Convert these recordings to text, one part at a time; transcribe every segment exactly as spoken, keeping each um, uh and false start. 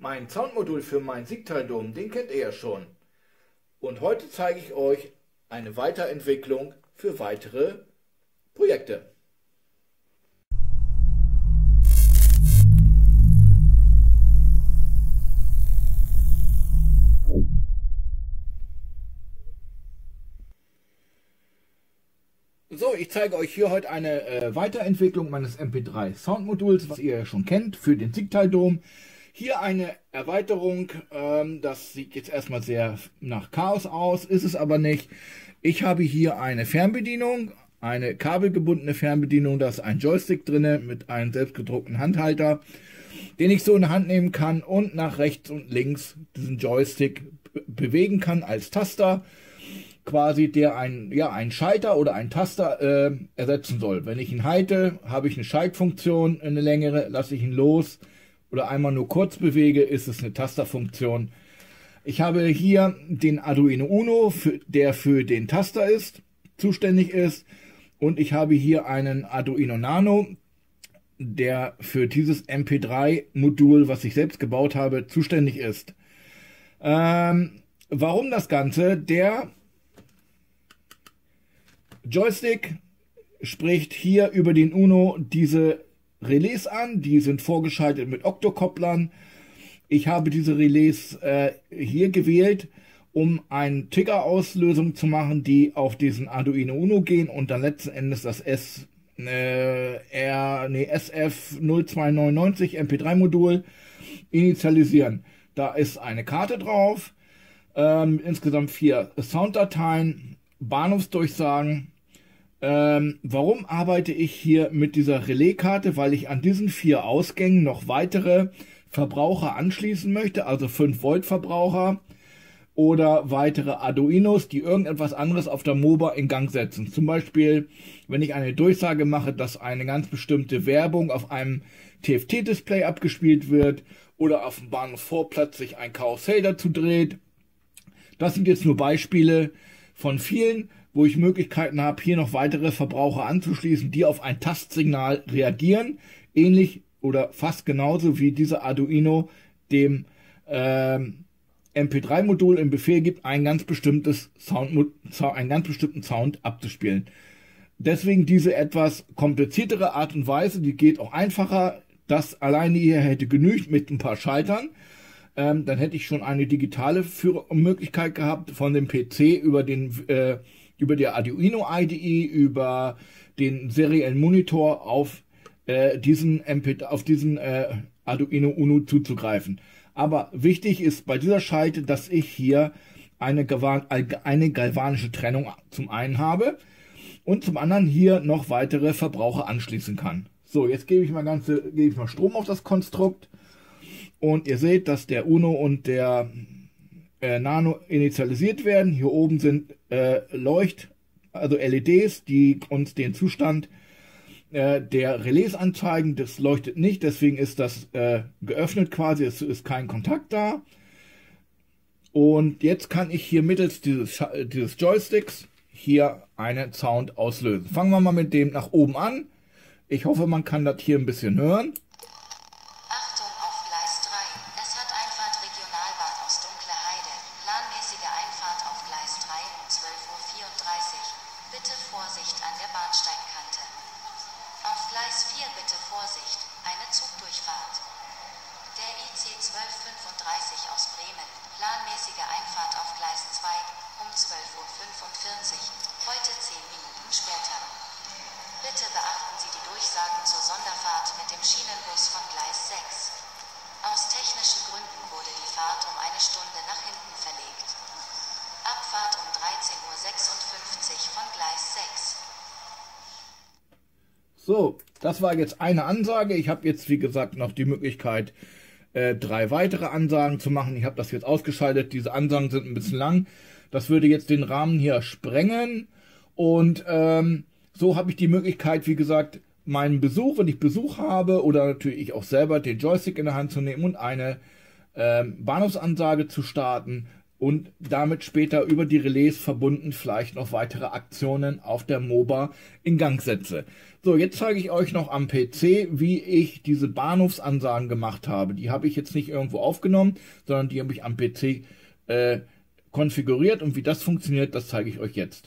Mein Soundmodul für meinen Siegtaldom, den kennt ihr ja schon. Und heute zeige ich euch eine Weiterentwicklung für weitere Projekte. So, ich zeige euch hier heute eine äh, Weiterentwicklung meines M P drei Soundmoduls, was ihr ja schon kennt, für den Siegtaldom. Hier eine Erweiterung, ähm, das sieht jetzt erstmal sehr nach Chaos aus, ist es aber nicht. Ich habe hier eine Fernbedienung, eine kabelgebundene Fernbedienung, da ist ein Joystick drin mit einem selbstgedruckten Handhalter, den ich so in die Hand nehmen kann und nach rechts und links diesen Joystick bewegen kann als Taster. Quasi der ein, ja, ein Schalter oder ein Taster äh, ersetzen soll. Wenn ich ihn halte, habe ich eine Schaltfunktion, eine längere, lasse ich ihn los oder einmal nur kurz bewege, ist es eine Tasterfunktion. Ich habe hier den Arduino Uno, für, der für den Taster ist, zuständig ist, und ich habe hier einen Arduino Nano, der für dieses M P drei Modul, was ich selbst gebaut habe, zuständig ist. Ähm, warum das Ganze? Der Joystick spricht hier über den Uno diese Relais an, die sind vorgeschaltet mit Oktokopplern. Ich habe diese Relais äh, hier gewählt, um eine Trigger-Auslösung zu machen, die auf diesen Arduino Uno gehen und dann letzten Endes das S, äh, R, nee, S F null zwei neun neun M P drei Modul initialisieren. Da ist eine Karte drauf, ähm, insgesamt vier Sounddateien, Bahnhofsdurchsagen. Ähm, warum arbeite ich hier mit dieser Relaiskarte? Weil ich an diesen vier Ausgängen noch weitere Verbraucher anschließen möchte, also fünf Volt Verbraucher oder weitere Arduinos, die irgendetwas anderes auf der MOBA in Gang setzen. Zum Beispiel, wenn ich eine Durchsage mache, dass eine ganz bestimmte Werbung auf einem T F T-Display abgespielt wird oder auf dem Bahnhofsvorplatz sich ein Karussell dazu dreht. Das sind jetzt nur Beispiele von vielen, wo ich Möglichkeiten habe, hier noch weitere Verbraucher anzuschließen, die auf ein Tastsignal reagieren, ähnlich oder fast genauso wie dieser Arduino dem ähm, M P drei Modul im Befehl gibt, ein ganz bestimmtes Sound, einen ganz bestimmten Sound abzuspielen. Deswegen diese etwas kompliziertere Art und Weise, die geht auch einfacher. Das alleine hier hätte genügt mit ein paar Schaltern. Ähm, dann hätte ich schon eine digitale Führ- Möglichkeit gehabt von dem P C über den äh, über die Arduino I D E, über den seriellen Monitor auf äh, diesen M P, auf diesen äh, Arduino Uno zuzugreifen. Aber wichtig ist bei dieser Schalte, dass ich hier eine, eine galvanische Trennung zum einen habe und zum anderen hier noch weitere Verbraucher anschließen kann. So, jetzt gebe ich mal ganze, gebe ich mal Strom auf das Konstrukt und ihr seht, dass der Uno und der Nano initialisiert werden. Hier oben sind äh, Leucht, also L E Ds, die uns den Zustand äh, der Relais anzeigen. Das leuchtet nicht, deswegen ist das äh, geöffnet quasi, es ist kein Kontakt da. Und jetzt kann ich hier mittels dieses, dieses Joysticks hier einen Sound auslösen. Fangen wir mal mit dem nach oben an. Ich hoffe, man kann das hier ein bisschen hören. Bitte Vorsicht an der Bahnsteigkante. Auf Gleis vier bitte Vorsicht, eine Zugdurchfahrt. Der I C zwölf fünfunddreißig aus Bremen, planmäßige Einfahrt auf Gleis zwei, um zwölf Uhr fünfundvierzig, heute zehn Minuten später. Bitte beachten Sie die Durchsagen zur Sonderfahrt mit dem Schienenbus von Gleis sechs. Aus technischen Gründen wurde die Fahrt um eine Stunde nach hinten verlegt. Abfahrt um dreizehn Uhr sechsundfünfzig von Gleis sechs. So, das war jetzt eine Ansage. Ich habe jetzt, wie gesagt, noch die Möglichkeit, äh, drei weitere Ansagen zu machen. Ich habe das jetzt ausgeschaltet. Diese Ansagen sind ein bisschen lang. Das würde jetzt den Rahmen hier sprengen. Und ähm, so habe ich die Möglichkeit, wie gesagt, meinen Besuch, wenn ich Besuch habe, oder natürlich auch selber den Joystick in der Hand zu nehmen und eine ähm, Bahnhofsansage zu starten, und damit später über die Relais verbunden vielleicht noch weitere Aktionen auf der MOBA in Gang setze. So, jetzt zeige ich euch noch am P C, wie ich diese Bahnhofsansagen gemacht habe. Die habe ich jetzt nicht irgendwo aufgenommen, sondern die habe ich am P C äh, konfiguriert, und wie das funktioniert, das zeige ich euch jetzt.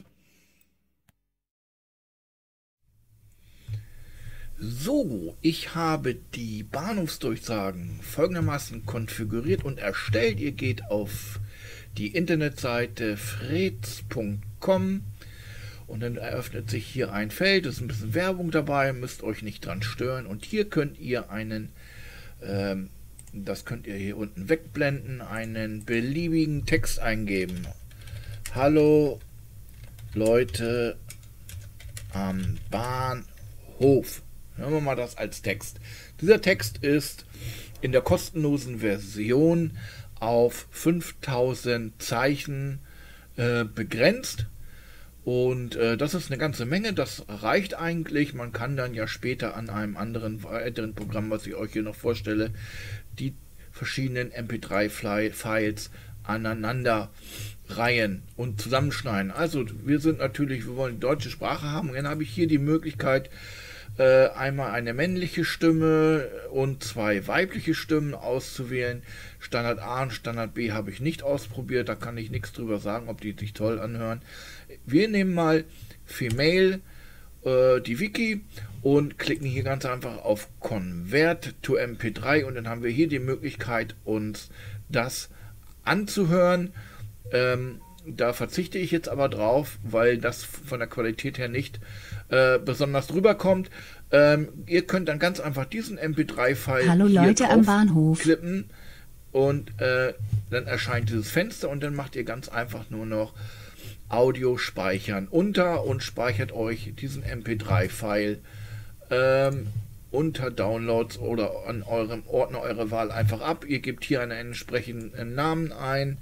So, ich habe die Bahnhofsdurchsagen folgendermaßen konfiguriert und erstellt. Ihr geht auf die Internetseite freds punkt com und dann eröffnet sich hier ein Feld, es ist ein bisschen Werbung dabei, müsst euch nicht dran stören, und hier könnt ihr einen, ähm, das könnt ihr hier unten wegblenden, einen beliebigen Text eingeben. Hallo Leute am Bahnhof. Hören wir mal das als Text. Dieser Text ist in der kostenlosen Version auf fünftausend Zeichen äh, begrenzt. Und äh, das ist eine ganze Menge, das reicht eigentlich. Man kann dann ja später an einem anderen weiteren Programm, was ich euch hier noch vorstelle, die verschiedenen M P drei Files aneinander reihen und zusammenschneiden. Also wir sind natürlich, wir wollen die deutsche Sprache haben, und dann habe ich hier die Möglichkeit, äh, einmal eine männliche Stimme und zwei weibliche Stimmen auszuwählen. Standard A und Standard B habe ich nicht ausprobiert, da kann ich nichts drüber sagen, ob die sich toll anhören. Wir nehmen mal Female, äh, die Wiki, und klicken hier ganz einfach auf Convert to M P drei, und dann haben wir hier die Möglichkeit, uns das anzuhören. Ähm, da verzichte ich jetzt aber drauf, weil das von der Qualität her nicht äh, besonders rüberkommt. Ähm, ihr könnt dann ganz einfach diesen M P drei File Hallo hier Leute am Bahnhof klippen, und äh, dann erscheint dieses Fenster, und dann macht ihr ganz einfach nur noch Audio speichern unter und speichert euch diesen M P drei File ähm, unter Downloads oder an eurem Ordner eurer Wahl einfach ab. Ihr gebt hier einen entsprechenden Namen ein,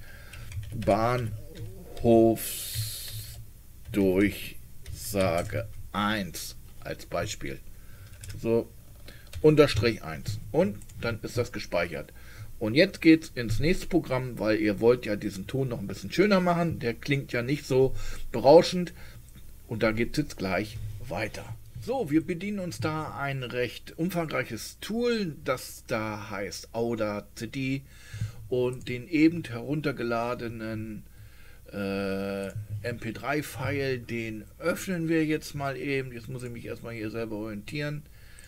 Bahnhofsdurchsage eins als Beispiel, so unterstrich eins, und dann ist das gespeichert. Und jetzt geht's ins nächste Programm, weil ihr wollt ja diesen Ton noch ein bisschen schöner machen, der klingt ja nicht so berauschend, und da geht's jetzt gleich weiter. So, wir bedienen uns da ein recht umfangreiches Tool, das da heißt Audacity, und den eben heruntergeladenen äh, M P drei File, den öffnen wir jetzt mal eben. Jetzt muss ich mich erstmal hier selber orientieren.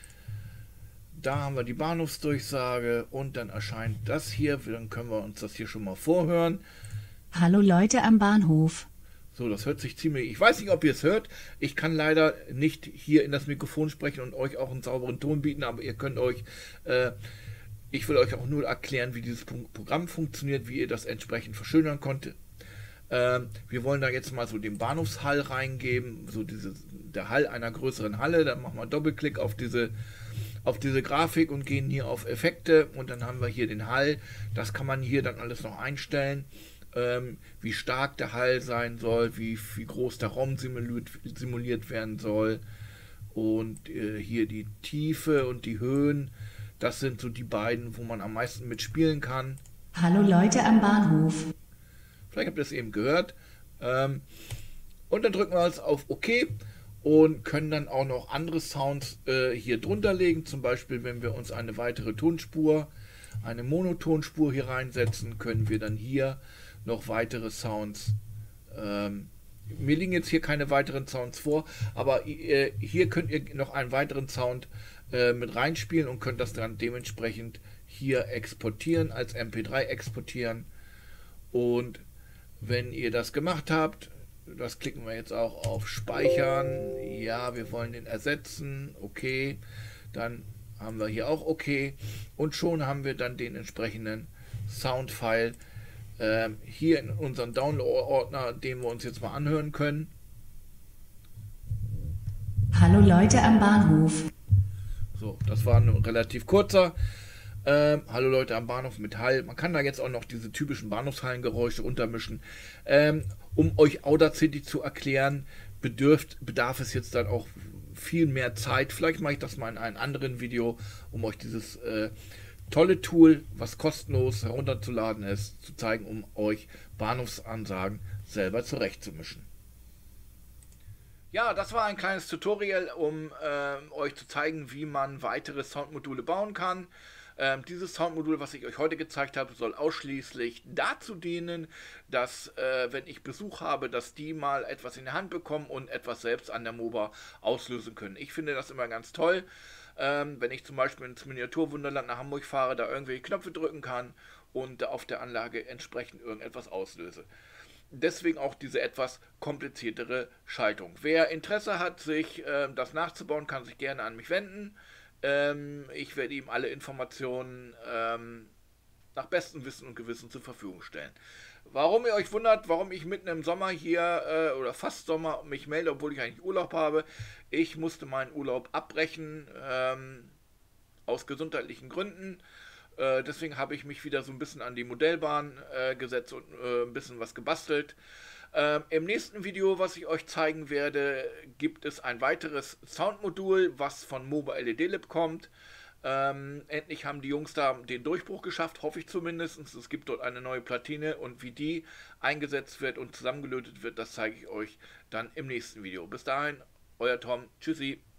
Da haben wir die Bahnhofsdurchsage, und dann erscheint das hier. Dann können wir uns das hier schon mal vorhören. Hallo Leute am Bahnhof. So, das hört sich ziemlich... Ich weiß nicht, ob ihr es hört. Ich kann leider nicht hier in das Mikrofon sprechen und euch auch einen sauberen Ton bieten, aber ihr könnt euch... Äh, ich will euch auch nur erklären, wie dieses Programm funktioniert, wie ihr das entsprechend verschönern könnt. Ähm, wir wollen da jetzt mal so den Bahnhofshall reingeben, so diese, der Hall einer größeren Halle. Dann machen wir einen Doppelklick auf diese... auf diese Grafik und gehen hier auf Effekte, und dann haben wir hier den Hall. Das kann man hier dann alles noch einstellen, ähm, wie stark der Hall sein soll, wie, wie groß der Raum simuliert, simuliert werden soll, und äh, hier die Tiefe und die Höhen. Das sind so die beiden, wo man am meisten mitspielen kann. Hallo Leute am Bahnhof. Vielleicht habt ihr es eben gehört. Ähm, und dann drücken wir jetzt auf OK. Und können dann auch noch andere Sounds äh, hier drunter legen. Zum Beispiel, wenn wir uns eine weitere Tonspur, eine Monotonspur hier reinsetzen, können wir dann hier noch weitere Sounds. Ähm, mir liegen jetzt hier keine weiteren Sounds vor, aber äh, hier könnt ihr noch einen weiteren Sound äh, mit reinspielen und könnt das dann dementsprechend hier exportieren, als M P drei exportieren. Und wenn ihr das gemacht habt, das klicken wir jetzt auch auf Speichern. Ja, wir wollen den ersetzen. Okay. Dann haben wir hier auch OK. Und schon haben wir dann den entsprechenden Soundfile äh, hier in unserem Download-Ordner, den wir uns jetzt mal anhören können. Hallo Leute am Bahnhof. So, das war ein relativ kurzer. Ähm, hallo Leute am Bahnhof mit Hall. Man kann da jetzt auch noch diese typischen Bahnhofshallengeräusche untermischen. Ähm, um euch Audacity zu erklären, bedürft, bedarf es jetzt dann auch viel mehr Zeit. Vielleicht mache ich das mal in einem anderen Video, um euch dieses äh, tolle Tool, was kostenlos herunterzuladen ist, zu zeigen, um euch Bahnhofsansagen selber zurechtzumischen. Ja, das war ein kleines Tutorial, um äh, euch zu zeigen, wie man weitere Soundmodule bauen kann. Ähm, dieses Soundmodul, was ich euch heute gezeigt habe, soll ausschließlich dazu dienen, dass, äh, wenn ich Besuch habe, dass die mal etwas in die Hand bekommen und etwas selbst an der MOBA auslösen können. Ich finde das immer ganz toll, ähm, wenn ich zum Beispiel ins Miniaturwunderland nach Hamburg fahre, da irgendwelche Knöpfe drücken kann und auf der Anlage entsprechend irgendetwas auslöse. Deswegen auch diese etwas kompliziertere Schaltung. Wer Interesse hat, sich äh, das nachzubauen, kann sich gerne an mich wenden. Ähm, ich werde ihm alle Informationen ähm, nach bestem Wissen und Gewissen zur Verfügung stellen. Warum ihr euch wundert, warum ich mitten im Sommer hier äh, oder fast Sommer mich melde, obwohl ich eigentlich Urlaub habe. Ich musste meinen Urlaub abbrechen ähm, aus gesundheitlichen Gründen. Äh, deswegen habe ich mich wieder so ein bisschen an die Modellbahn äh, gesetzt und äh, ein bisschen was gebastelt. Ähm, Im nächsten Video, was ich euch zeigen werde, gibt es ein weiteres Soundmodul, was von MOBA L E D Lib kommt. Ähm, endlich haben die Jungs da den Durchbruch geschafft, hoffe ich zumindest. Es gibt dort eine neue Platine und wie die eingesetzt wird und zusammengelötet wird, das zeige ich euch dann im nächsten Video. Bis dahin, euer Tom. Tschüssi.